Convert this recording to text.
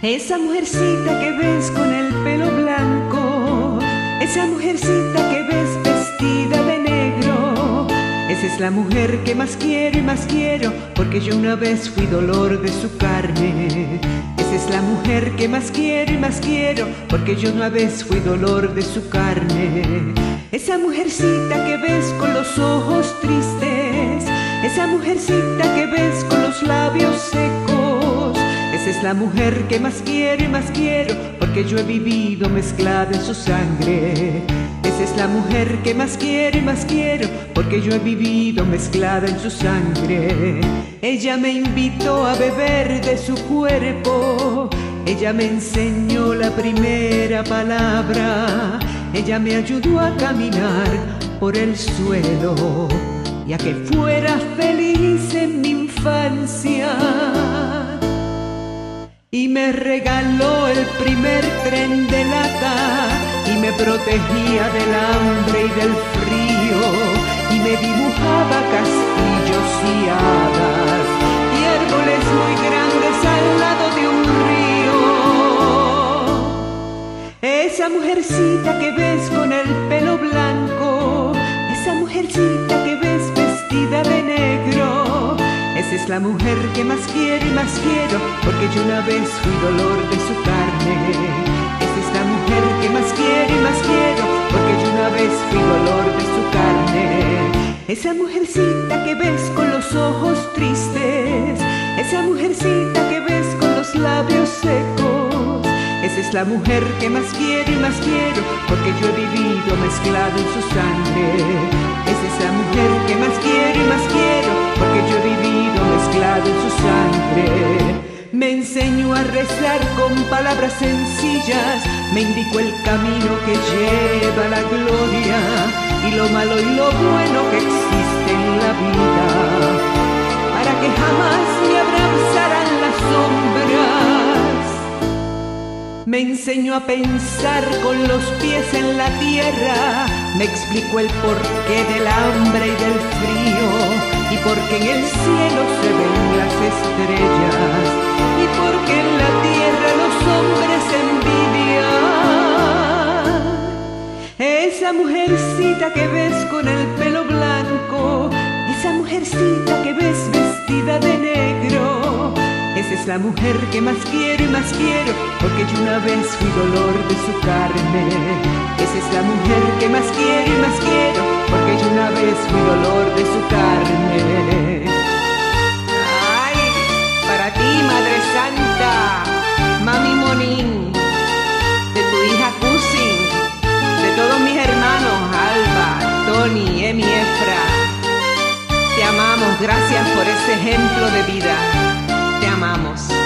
Esa mujercita que ves con el pelo blanco, esa mujercita que ves vestida de negro, esa es la mujer que más quiero y más quiero, porque yo una vez fui dolor de su carne. Esa es la mujer que más quiero y más quiero, porque yo una vez fui dolor de su carne. Esa mujercita que ves con los ojos tristes, esa mujercita que ves con los labios secos, esa es la mujer que más quiero y más quiero, porque yo he vivido mezclada en su sangre. Esa es la mujer que más quiero y más quiero, porque yo he vivido mezclada en su sangre. Ella me invitó a beber de su cuerpo, ella me enseñó la primera palabra, ella me ayudó a caminar por el suelo y a que fuera feliz en mi infancia. Y me regaló el primer tren de lata, y me protegía del hambre y del frío, y me dibujaba castillos y hadas, y árboles muy grandes al lado de un río. Esa mujercita que ves con el pelo blanco, esa mujercita que ves vestida de negro, esa es la mujer que más quiero y más quiero, porque yo una vez fui dolor de su carne. Esa es la mujer que más quiero y más quiero, porque yo una vez fui dolor de su carne. Esa mujercita que ves con los ojos tristes, esa mujercita que ves con los labios secos, esa es la mujer que más quiero y más quiero, porque yo he vivido mezclado en su sangre. Esa es la mujer que más quiero y más quiero, porque yo he vivido mezclado en su sangre. Me enseñó a rezar con palabras sencillas, me indicó el camino que lleva a la gloria, y lo malo y lo bueno que existe en la vida, para que jamás me abrazaran las sombras. Me enseñó a pensar con los pies en la tierra, me explicó el porqué del hambre y del frío, y porque en el cielo se ven las estrellas, y porque en la tierra los hombres envidian. Esa mujercita que ves con el pelo blanco, esa mujercita que ves vestida de negro, esa es la mujer que más quiero y más quiero, porque yo una vez fui dolor de su carne. Esa es la mujer que más quiero y más quiero, porque yo una vez fui dolor de su carne. Ay, para ti, Madre Santa, Mami Monín, de tu hija Cusin, de todos mis hermanos, Alba, Tony, Emi, Efra, te amamos, gracias por ese ejemplo de vida. Te amamos.